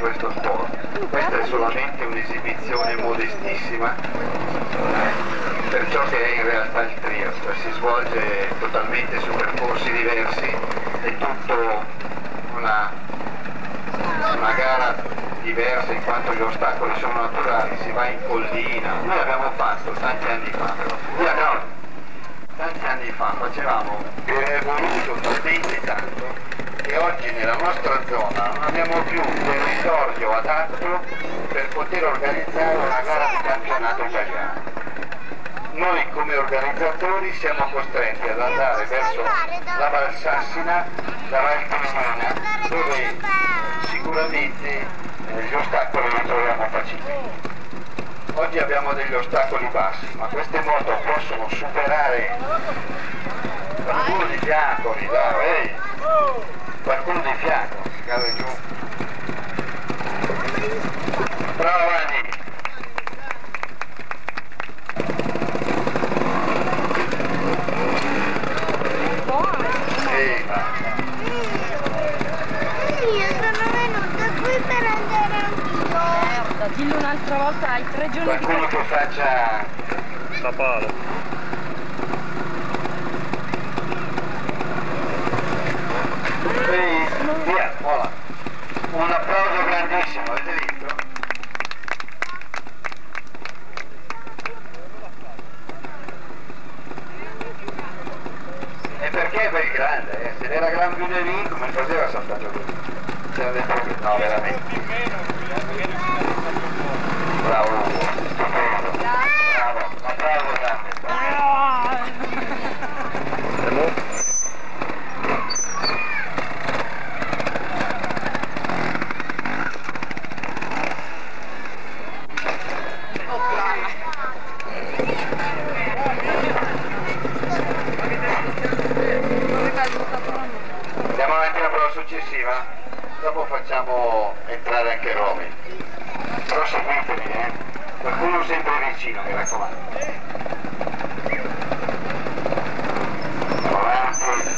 questo sport. Questa è solamente un'esibizione modestissima per ciò che è in realtà il triathlon. Si svolge totalmente su percorsi diversi, è tutto una gara diversa in quanto gli ostacoli sono naturali, si va in collina. Noi abbiamo fatto tanti anni fa, tanti anni fa facevamo, è voluto talmente tanto che oggi nella nostra zona non abbiamo più un territorio adatto per poter organizzare una gara di campionato italiano. Noi come organizzatori siamo costretti ad andare verso la Valsassina, la Val Cristina, dove sicuramente gli ostacoli li troviamo facili. Oggi abbiamo degli ostacoli bassi, ma queste moto possono superare. Qualcuno di fianco, qualcuno di fianco, si cade giù. Bravo Anni! Sì, mamma. Io sono venuta qui per andare anch'io. Dillo un'altra volta, hai 3 giorni di Qualcuno che faccia la pala. Via, vola. Un applauso grandissimo, avete visto? E perché è grande, se era gran lunedì come faceva saltato così? C'era detto che no, veramente. Bravo, stupendo. Bravo, un applauso grande. Andiamo avanti alla prova successiva, dopo facciamo entrare anche Romy. Però seguitemi, qualcuno sempre vicino, mi raccomando. Andiamo avanti.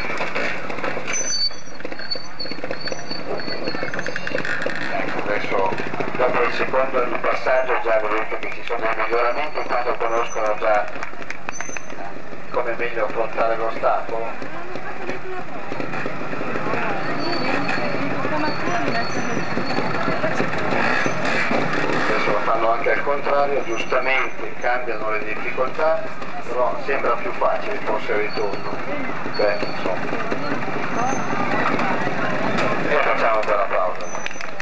Ecco, adesso dopo il secondo passaggio già vedete che ci sono dei miglioramenti quando conoscono già come meglio affrontare l'ostacolo. Adesso lo fanno anche al contrario, giustamente cambiano le difficoltà, però sembra più facile forse il ritorno. Beh, insomma. E facciamo un bel applauso.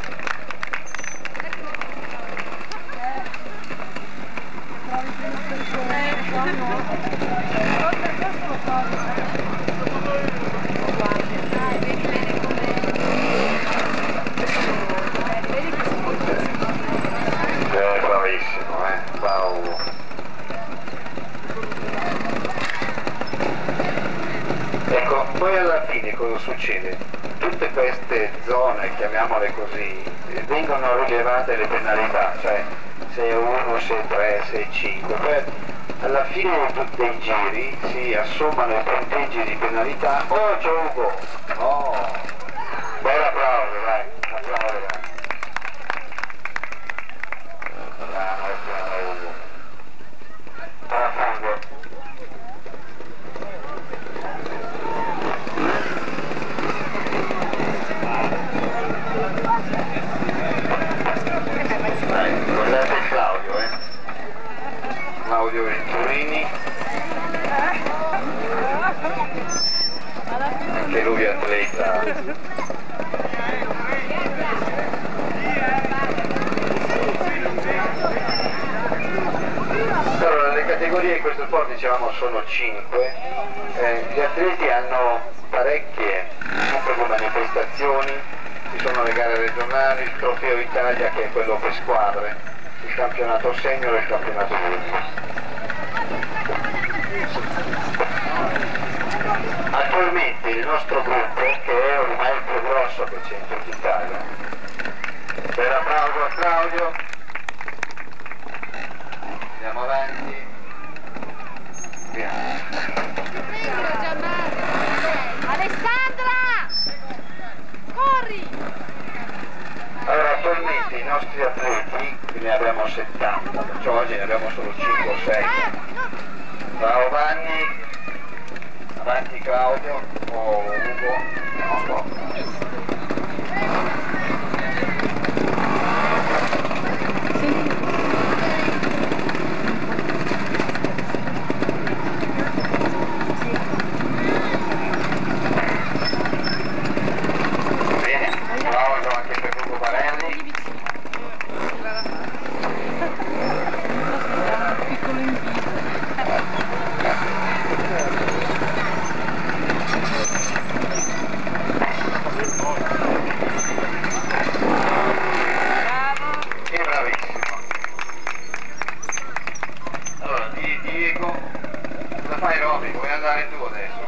Bravissimo, bravo. Ecco, poi alla fine cosa succede? Tutte queste zone, chiamiamole così, vengono rilevate le penalità, cioè 6-1, 6-3, 6-5, poi alla fine di tutti i giri si assommano i punteggi di penalità. Oh, c'è Ugo! Oh! Bel applauso, dai, applauso, dai. Guardate Claudio, Claudio Venturini, anche lui atleta. Allora, le categorie in questo sport dicevamo sono 5, gli atleti hanno parecchie sempre come manifestazioni, ci sono le gare regionali, il Trofeo Italia che è quello per squadre, il campionato senior e il campionato junior. Attualmente il nostro gruppo, che è ormai il più grosso che c'è in tutta Italia, per applauso a Claudio, andiamo avanti, via. Alessandra! Corri! Allora, avanti Claudio o Ugo, non so. Bene, Claudio anche per Ugo Barelli. Diego, cosa fai Roby? Vuoi andare tu adesso?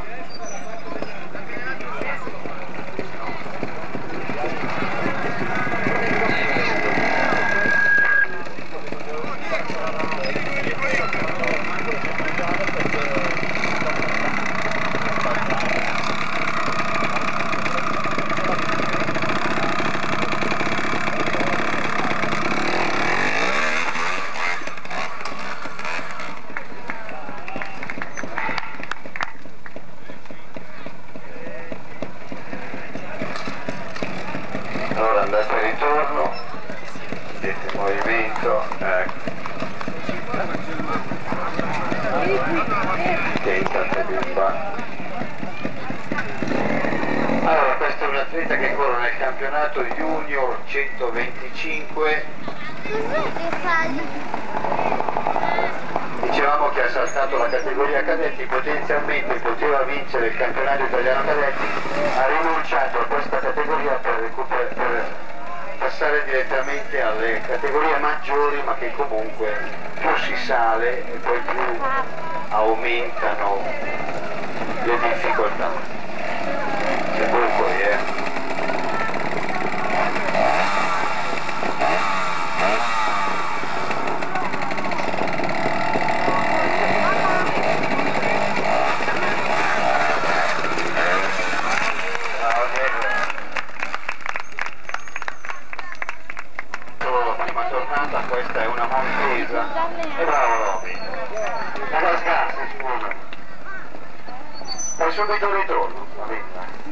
Allora andate e ritorno, vedete il movimento, ecco. Tentate bimba. Allora questo è un atleta che corre nel campionato Junior 125. Dicevamo che ha saltato la categoria cadetti, potenzialmente poteva vincere il campionato italiano cadetti, ha rinunciato a questa categoria per passare direttamente alle categorie maggiori, ma che comunque più si sale e poi più aumentano le difficoltà. C'è poco, questa è una montesa e bravo Roby, una scarsa, scusa, poi subito ritorno, va bene,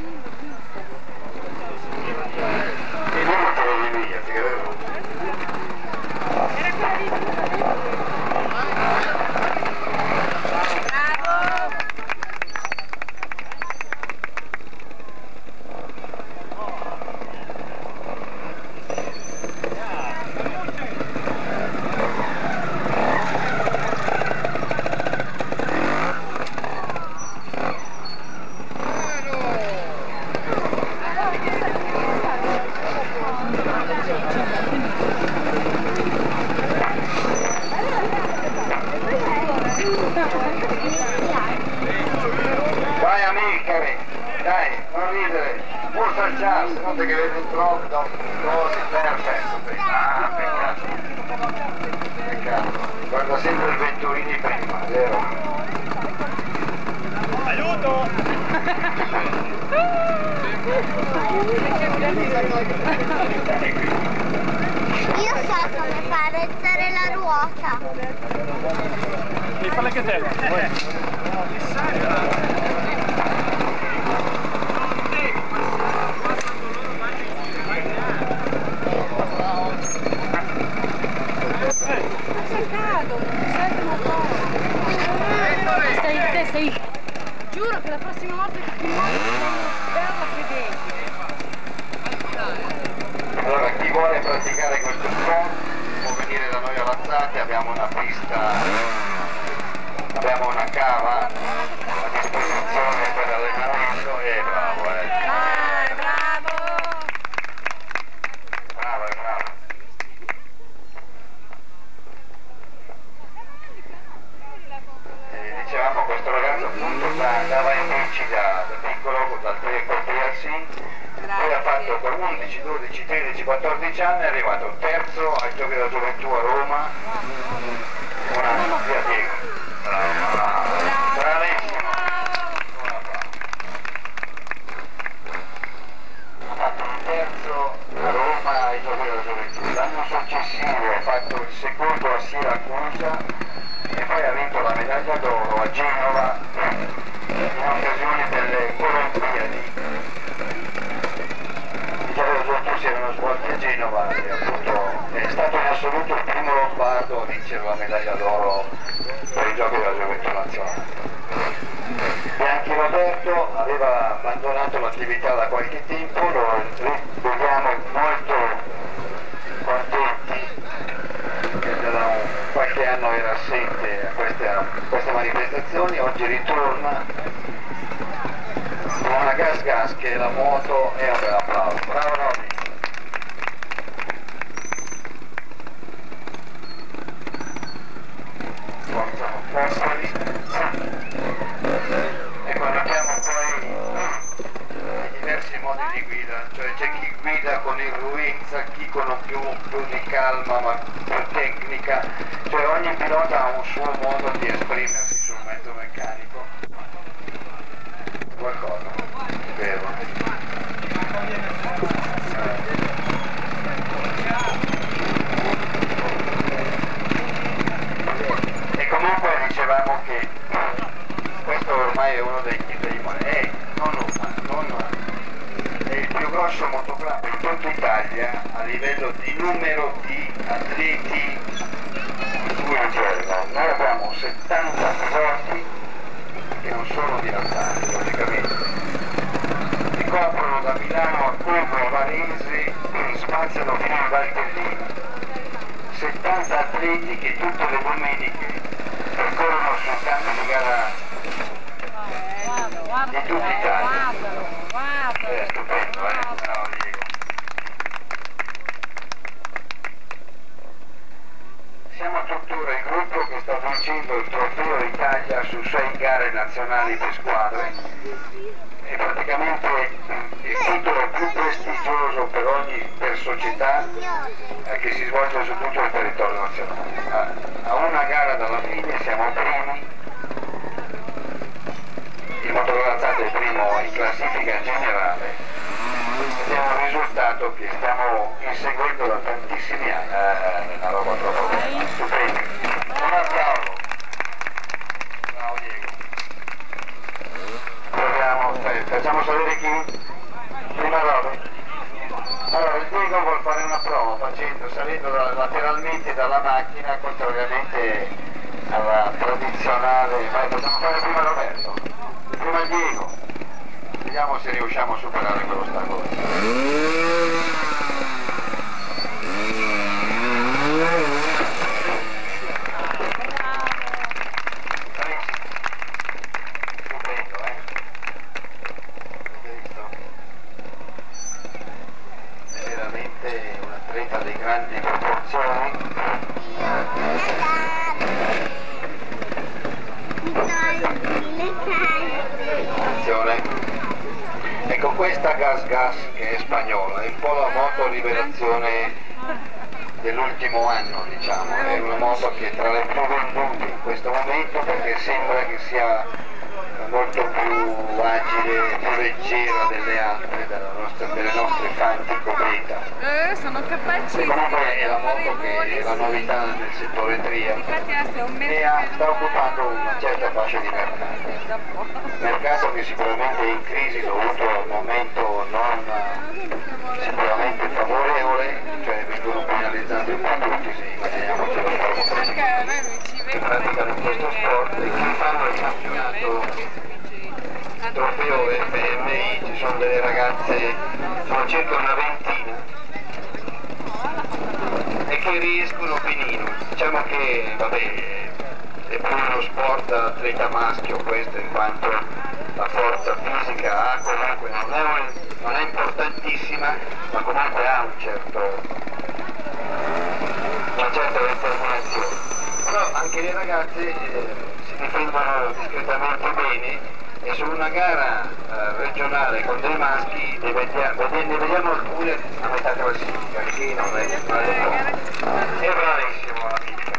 e non te lo devi via, ti credo. Vai Amilcare, dai, non ridere, pulsa il chance, non te che vedi un troppo, così, perfetto, ah, peccato, guarda sempre il Venturini prima, vero? Aiuto! Io so come fare alzare la ruota. Devi fare anche te. Giuro che la prossima volta che ti muovi bella fedele. Allora chi vuole praticare questo sport può venire da noi avanzati, abbiamo una pista, abbiamo una cava a disposizione per l'allenamento e bravo, bravo. Dicevamo questo ragazzo appunto andava in bici da piccolo, dal TRC, poi ha fatto per 11, 12, 13, 14 anni, è arrivato terzo ai Giochi della Gioventù a Roma, un anno, via Diego. Bravissimo. Ha fatto un terzo a Roma ai Giochi della Gioventù, l'anno successivo ha fatto il secondo a Siracusa e poi ha vinto la medaglia d'oro a Genova in occasione Gino Valli, appunto, è stato in assoluto il primo lombardo a vincere la medaglia d'oro per i giochi della gioventù nazionale. Bianchi Roberto aveva abbandonato l'attività da qualche tempo, lo vediamo molto contenti che da qualche anno era assente a queste manifestazioni, oggi ritorna con una gas che è la moto e un bel applauso. Bravo Robby! Fosfori. E guardiamo poi i diversi modi di guida, cioè c'è chi guida con irruenza, chi con più di calma ma più tecnica, cioè ogni pilota ha un suo modo di esprimersi sul mezzo meccanico. Qualcosa, vero? E comunque dicevamo che questo ormai è uno dei è il più grosso motoclub in tutta Italia a livello di numero di atleti su riserva. Noi abbiamo 70 piloti che non sono dilettanti, logicamente, che coprono da Milano a Como a Varese, spaziano fino a Valtellina. 70 atleti che tutte le domeniche percorrono sul campo di gara di tutta Italia. È stupendo, bravo Diego. Siamo tuttora il gruppo che sta vincendo il trofeo Italia su 6 gare nazionali per squadre e praticamente il titolo più prestigioso per società che si svolge su tutto il territorio nazionale. A una gara dalla fine siamo primi, il motocrollazzate è primo in classifica generale ed è un risultato che stiamo inseguendo da tantissimi anni, una roba troppo bella, stupenda. Un applauso. Bravo Diego. Proviamo, facciamo salire chi? Prima Robby. Allora il Diego vuol fare una prova salendo lateralmente dalla macchina, contrariamente alla tradizionale. Vai, possiamo fare prima Roberto, prima il Diego, vediamo se riusciamo a superare quell'ostacolo. Stupendo, avete visto? È veramente un atleta di grandi proporzioni. Attenzione. Ecco questa Gas che è spagnola, è un po' la moto liberazione dell'ultimo anno, diciamo, è una moto che è tra le più vendute in questo momento perché sembra che sia molto più agile, più leggera delle altre, delle nostre Fantico Beta. Sono capaci. E comunque è la moto che è la novità nel settore tria e sta occupando una certa fascia di mercato che sicuramente è in crisi dovuto a un momento non sicuramente favorevole, cioè vengono penalizzati un po' tutti, se immaginiamoci lo sport che praticano in questo sport e che fanno il campionato trofeo FMI, ci sono delle ragazze, sono circa una ventina e che riescono benino, diciamo che vabbè è più uno sport atleta maschio questo, in quanto la forza fisica ha comunque non è importantissima, ma comunque ha una certa determinazione. Però anche le ragazze si difendono discretamente bene e su una gara regionale con dei maschi ne vediamo alcune a metà classifica, che non è poco. È bravissimo la fisica.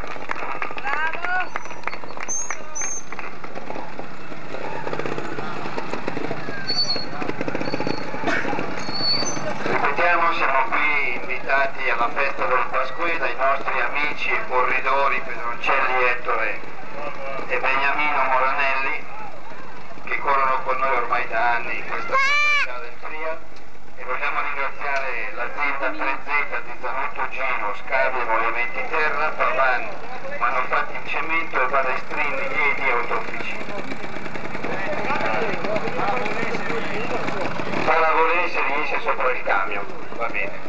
Ripetiamo, siamo qui invitati alla festa del Pasquè dai nostri amici e corridori Pedroncelli Ettore e Beniamino Moranelli, che corrono con noi ormai da anni in questa specialità del trial E vogliamo ringraziare l'azienda 3Z di Zanotto Gino, Scavi e Movimenti Terra, Pavan, Manufatti in Cemento e Balestrini, Liedi e Autofficine. Fa la volenza e riesce sopra il camion, va bene.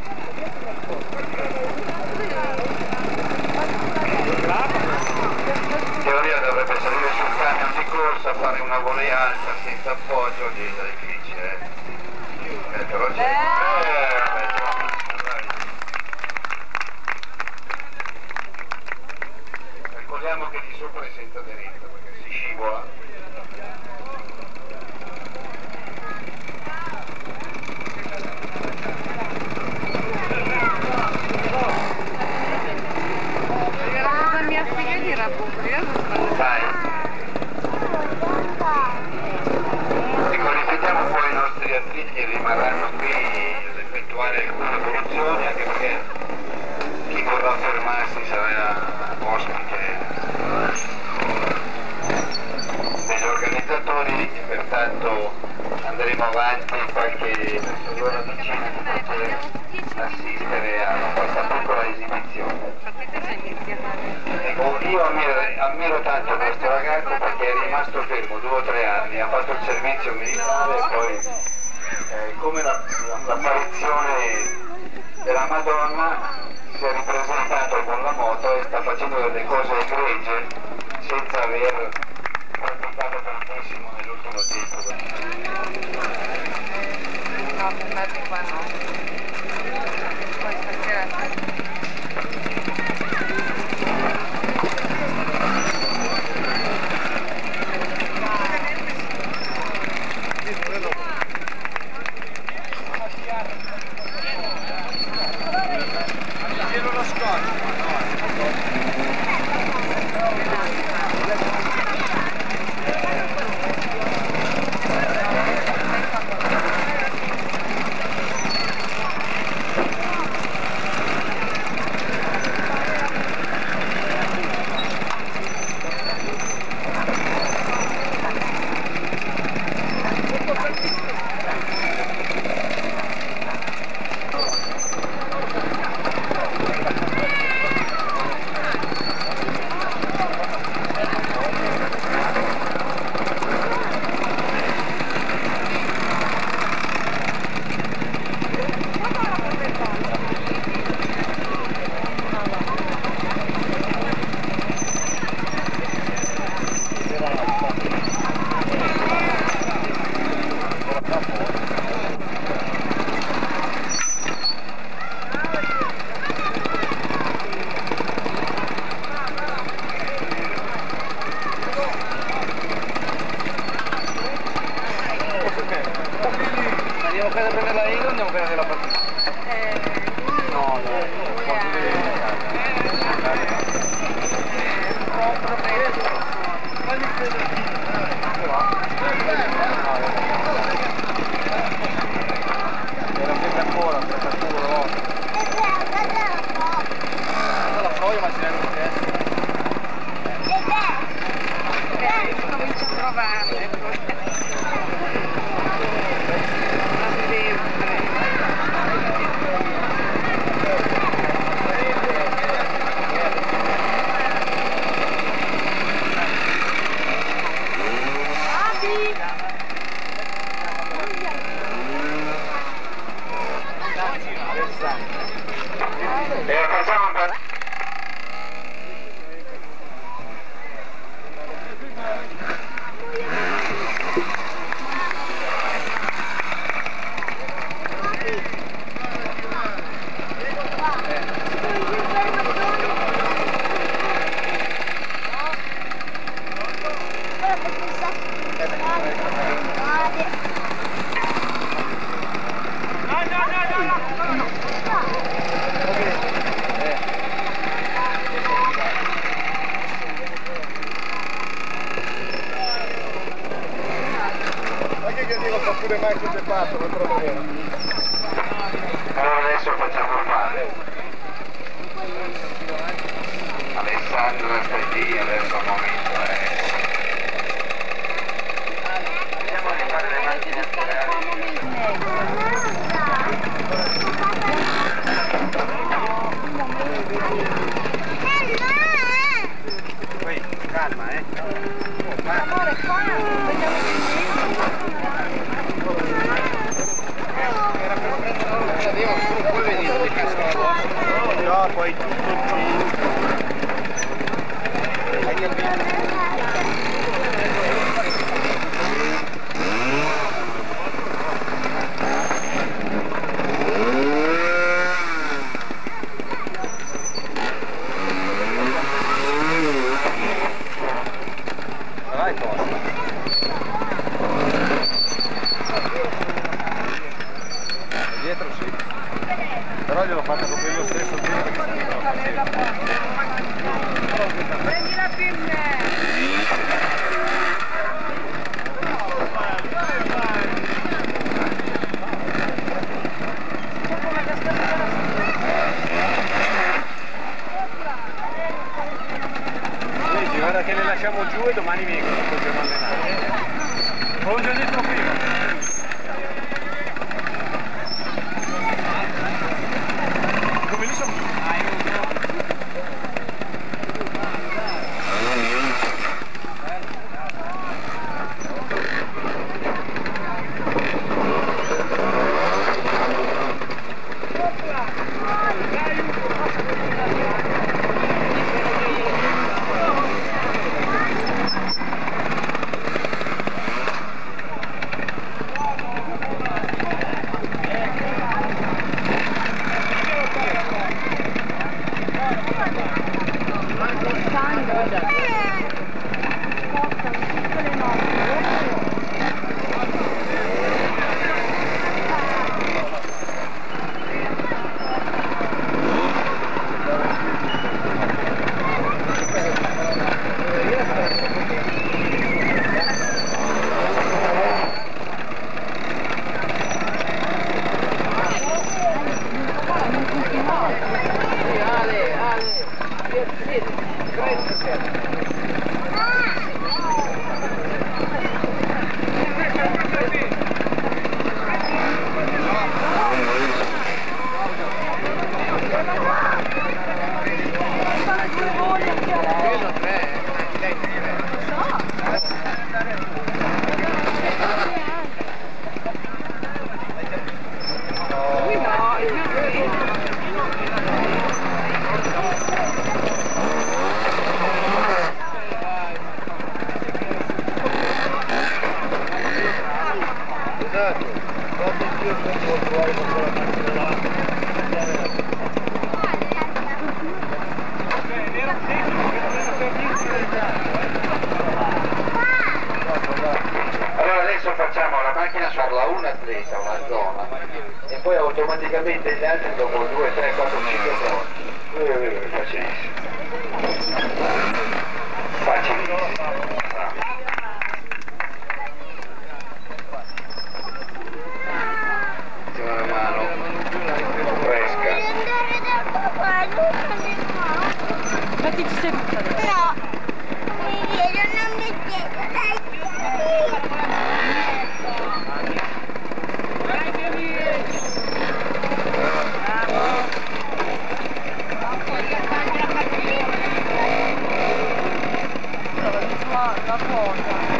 In teoria dovrebbe salire sul camion di corsa, fare una volea alta senza appoggio, diventa difficile. Però c'è. Calcoliamo che di sopra è senza aderenza perché si scivola. Dai. Ecco, ripetiamo un po' i nostri attriti, rimarranno qui ad effettuare alcune evoluzioni, anche perché chi vorrà fermarsi sarà ospite degli organizzatori e pertanto andremo avanti qualche mezz'ora vicina di poter assistere a questa piccola esibizione. Ecco, io ammiro tanto questo ragazzo perché è rimasto fermo 2 o 3 anni, ha fatto il servizio militare e poi come l'apparizione della Madonna si è ripresentato con la moto e sta facendo delle cose egregie senza aver praticato tantissimo nell'ultimo tempo. No, fermati qua no. Poi stasera. Andiamo a prendere la Ego o andiamo a prendere la partita? No, era sempre ancora, la proio ma ce l'hanno in testa. Comincio a provare. Pure mai che c'è fatto, non trovo vero. Allora adesso facciamo fare Alessandro Stagini, adesso al momento andiamo a rifare le macchine a fatta proprio io stesso. Prendi la pinna! Vedi, guarda che le lasciamo giù e domani vengono, possiamo allenare. Ho già detto prima. Come li sono? Allora adesso facciamo la macchina farla un atleta, una zona, e poi automaticamente gli altri dopo 2, 3, 4, 5 zone. Facilissimo. Facilissimo. Una mano fresca. Andare da papà, non andiamo. Mettici seduta adesso. No, mi viene non mi chiedo, dai. La cosa.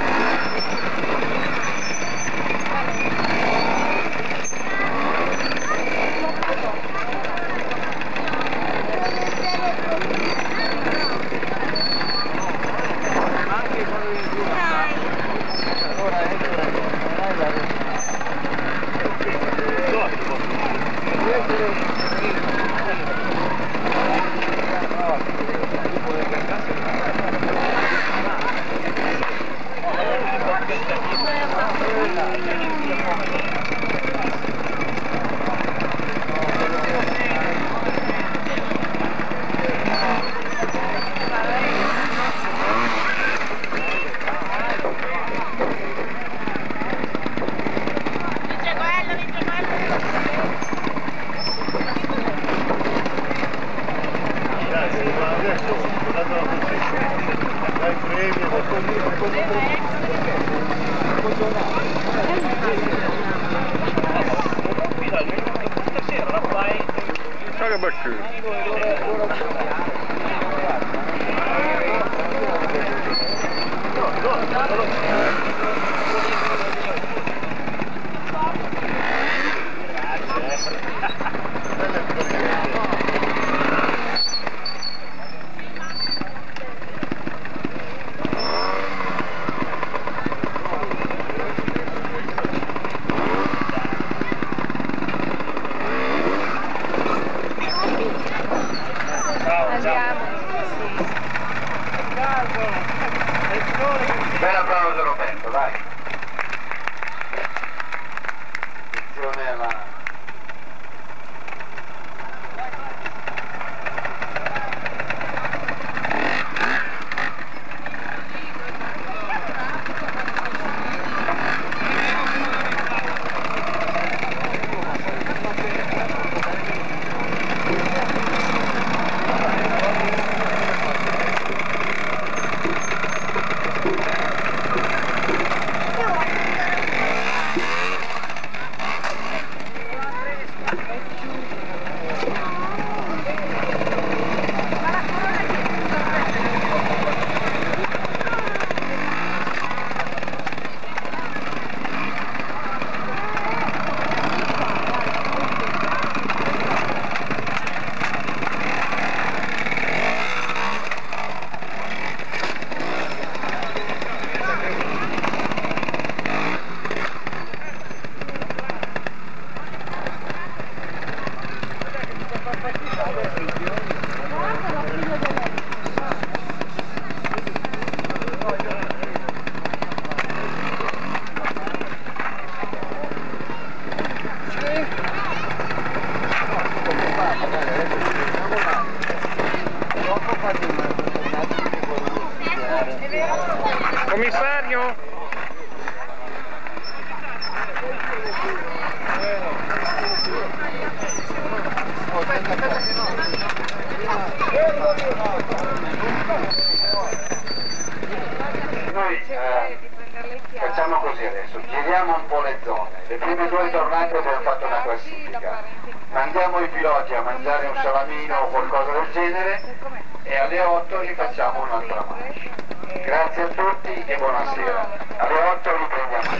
le zone. Le prime 2 tornate abbiamo fatto una classifica. Mandiamo i piloti a mangiare un salamino o qualcosa del genere e alle 8 rifacciamo un'altra marcia. Grazie a tutti e buonasera. Alle 8 riprendiamo.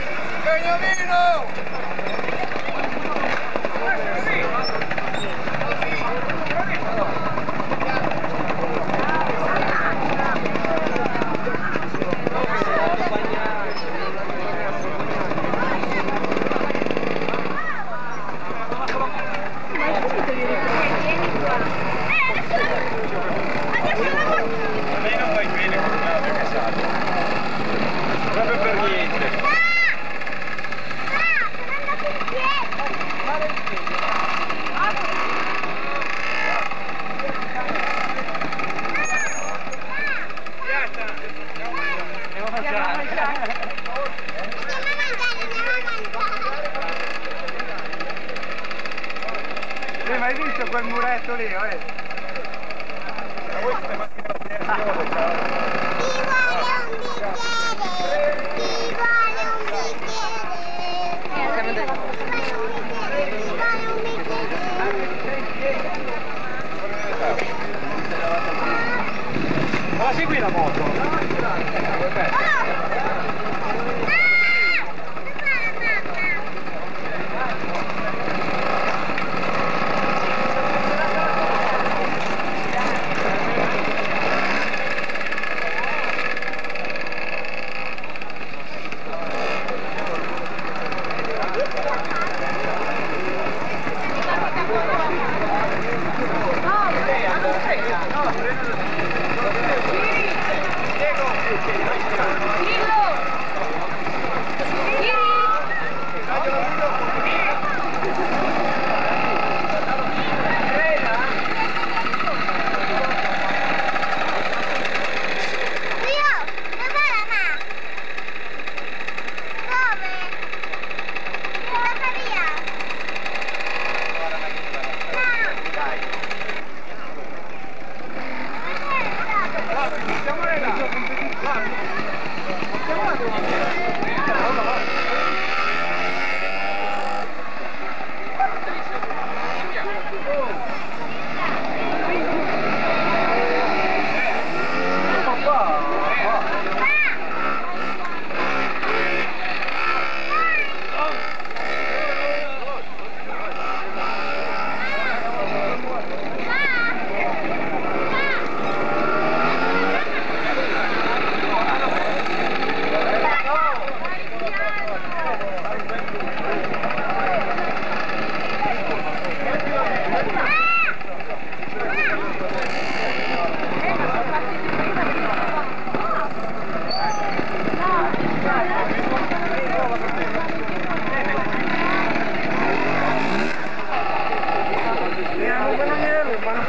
Proprio per niente. Sì, ma hai visto quel muretto lì, Ma la segui la moto?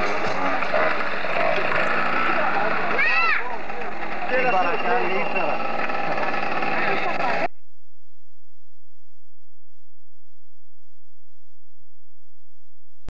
Baracca lì,